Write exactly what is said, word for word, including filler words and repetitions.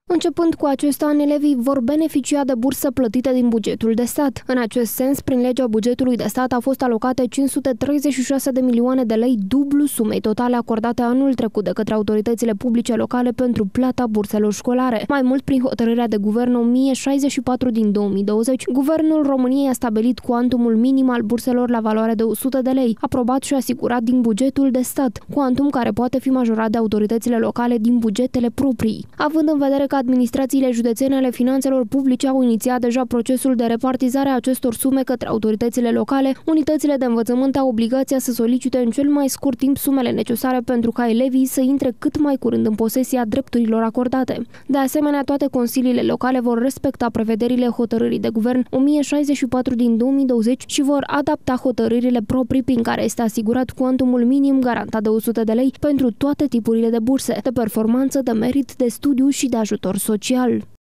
Începând cu acest an, elevii vor beneficia de bursă plătite din bugetul de stat. În acest sens, prin legea bugetului de stat au fost alocate cinci sute treizeci și șase de milioane de lei, dublu sumei totale acordate anul trecut de către autoritățile publice locale pentru plata burselor școlare. Mai mult, prin hotărârea de guvern o mie șaizeci și patru din două mii douăzeci, Guvernul României a stabilit cuantumul minim al burselor la valoare de o sută de lei, aprobat și asigurat din bugetul de stat, cuantum care poate fi majorat de autoritățile locale din bugetele proprii. Având în vedere că administrațiile județene ale finanțelor publice au inițiat deja procesul de repartizare a acestor sume către autoritățile locale, unitățile de învățământ au obligația să solicite în cel mai scurt timp sumele necesare pentru ca elevii să intre cât mai curând în posesia drepturilor acordate. De asemenea, toate consiliile locale vor respecta prevederile hotărârii de guvern o mie șaizeci și patru din două mii douăzeci și vor adapta hotărârile proprii prin care este asigurat cuantumul minim garantat de o sută de lei pentru toate tipurile de burse, de performanță, de merit, de studiu și de ajutor social.